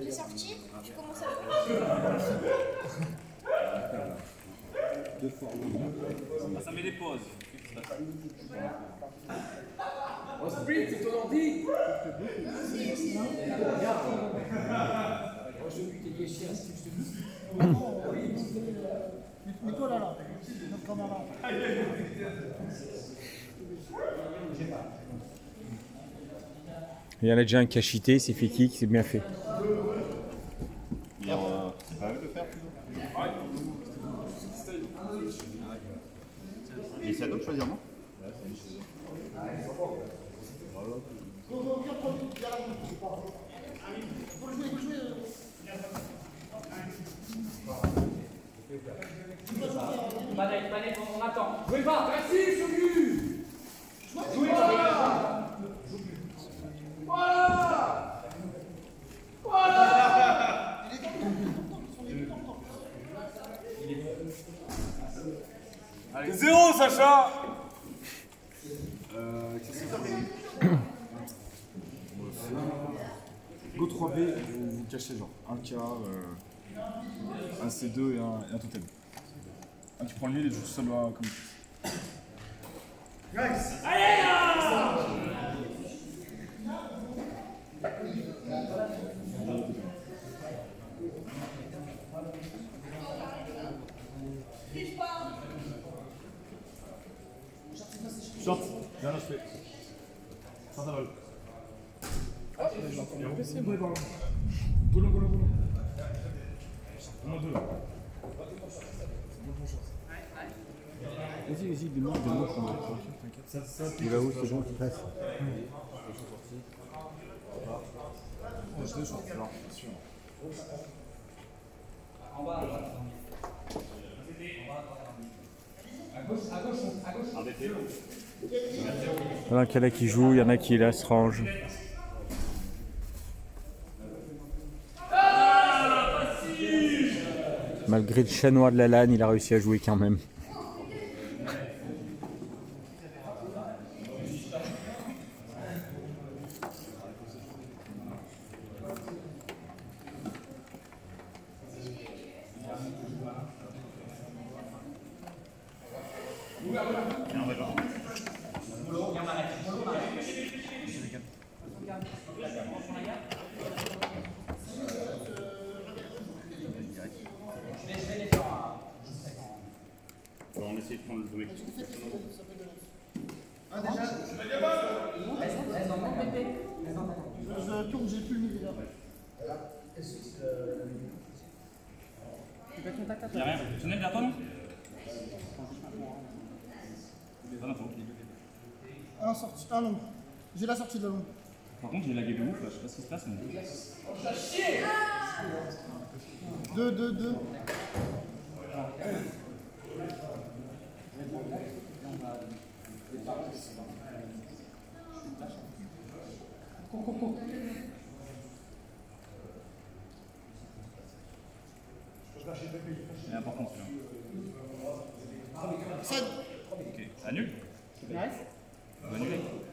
est sorti, tu commences à Deux fois. Ça met des pauses. Au sprint, c'est ton ordi. Mets-toi là, notre camarade. Il y en a déjà un qui a cheaté, c'est fait kick, c'est bien fait. C'est pas à eux de le faire plutôt. Et c'est à toi de choisir, non? Manette, on attend. Jouez pas, merci, Sogu. Jouez pas. Voilà. Allez, 0, Sacha. Go 3B, vous cachez genre un K, un C2 et un totem. Tu prends le mille et tu joues seul comme ça. Allez là. Short, bien acheté. Short à vol. Boulon. Au moins deux. Vas-y, demande qu'on va. Il va où, c'est bon, tu passes. Je te short, alors, sûr. En bas. À gauche. Voilà, qu'il y en a qui jouent, il y en a qui là se rangent. Malgré le chat noir de la LAN, il a réussi à jouer quand même. On essaie de prendre le mec. Je tourne, j'ai plus le midi là. Y'a rien. Tunnel vers toi, non? Un sorti, un long. J'ai la sortie de la longue. Par contre, j'ai lagué de ouf, là. Je sais pas ce qui se passe. Mais... Deux. C'est important celui-là. 7. Ok. Annule? Annule.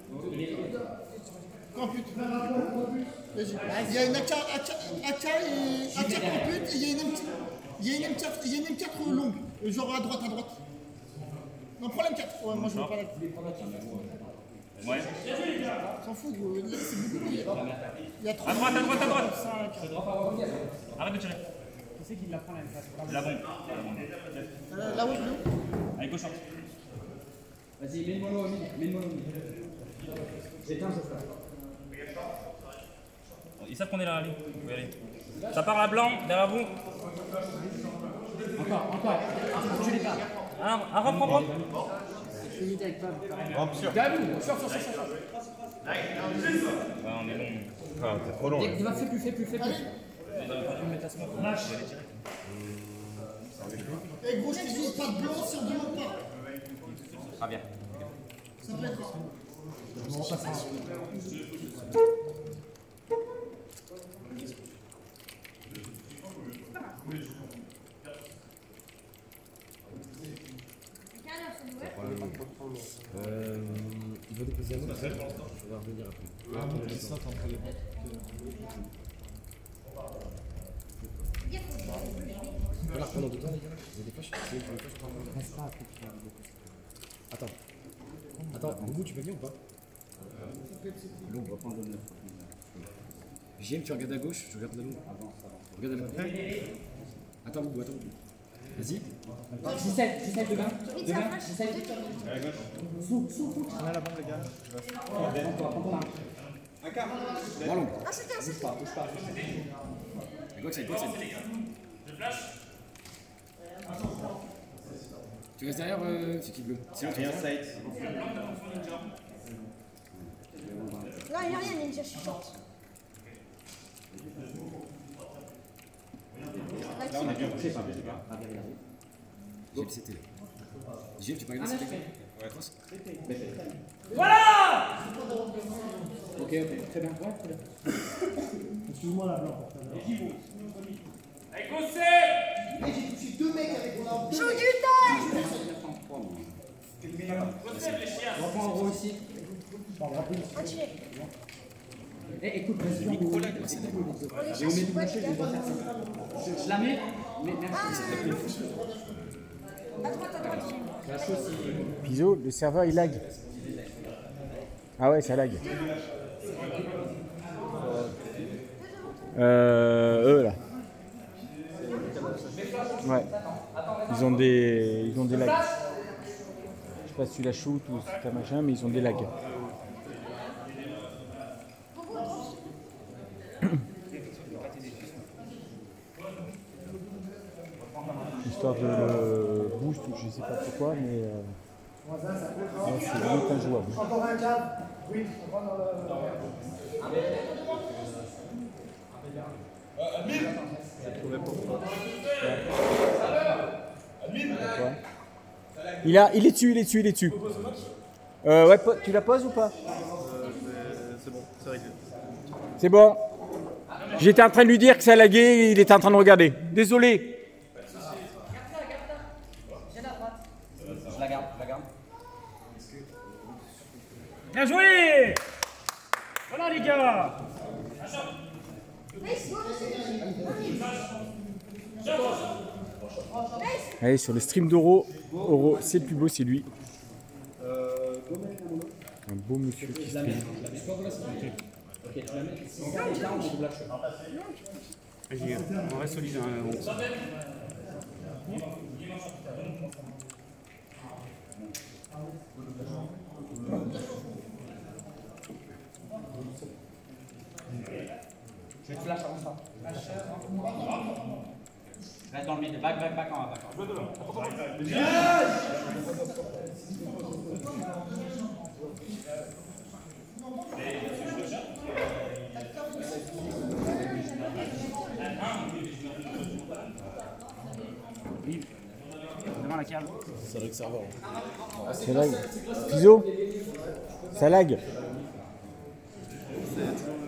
Compute. Vas-y. Il y a une AK et compute et il y a une M4 longue. Genre à droite. Non, prends la M4. Ouais, moi je veux pas la M4. Ouais. S'en fout, gros. Là, c'est beaucoup. Il y a 3. À droite. 5. Arrête de tirer. Qui c'est qui la prend la M4? La bombe. Là où je l'ai. Allez, go short. Vas-y, mets le mono au milieu. J'éteins, je fais. Ils savent qu'on est là, allez. Vous pouvez aller. Ça part à blanc, derrière vous. Encore. Tu les pas. Un reprends. Je suis avec Pam. Sûr. Gabou, sors. Ouais, on est long. Ah, t'es trop long là. Il va fais plus. Il aurait pas dû me mettre à ce moment. Lâche. Et gros, je te dis pas de blanc si on demande pas. Ah bien. Ça peut être. Il va déposer un autre. On va revenir après. Attends. Attends, Boubou, tu peux venir ou pas? L'eau, on va prendre le 9. JM, tu regardes à gauche, je regarde à l'eau. Regarde à l'eau. Attends, Boubou, attends. Vas-y. J'essaie de gars. J'essaie. On a la bombe, les gars. Un quart. Ballon. Ah, c'était un Bouge pas, bouge pas. Go, c'est go, tu restes derrière, c'est qui bleu? C'est Rien side. Là, il n'y a rien, Ninja, je suis short. Là, on a bien bougé, pas bien. JM, c'était là. JM, tu peux regarder c'était quoi? Cross. Voilà. Ok, très bien. Ouais, très bien. Excuse-moi, la blanc. Allez, Gossé. J'ai touché 2 mecs avec mon arme. Joue du temps. Gossé, les chiens. Reprends en gros ici. Retirez. Eh, écoute, vas-y, on On les cherche, ouais, les gars. je la mets. Mais merci. À droite, La chose, Piso, le serveur il lag. Ah ouais, ça lag. Eux là. Ouais. Ils ont des lags. Je sais pas si tu la shoot ou si t'as machin, mais ils ont des lags. Histoire de le boost ou je sais pas pourquoi, mais ouais, c'est vraiment injouable. Encore un câble. Oui, on va dans Il est dessus. Ouais, tu la poses ou pas? C'est bon, c'est réglé. C'est bon. J'étais en train de lui dire que ça laguait et il était en train de regarder. Désolé. je la garde, Bien joué. Voilà, les gars. Allez, sur le stream d'Oro, Oro, c'est le plus beau, c'est lui. Un beau monsieur qui stream. Ok, tu la mets ici. Et là, on doublage. On reste solide. Je vais te flash avant ça. Reste dans le milieu. Back en attaquant. Devant la cave. C'est vrai que ça va. Ça lag. Piso, ça lag.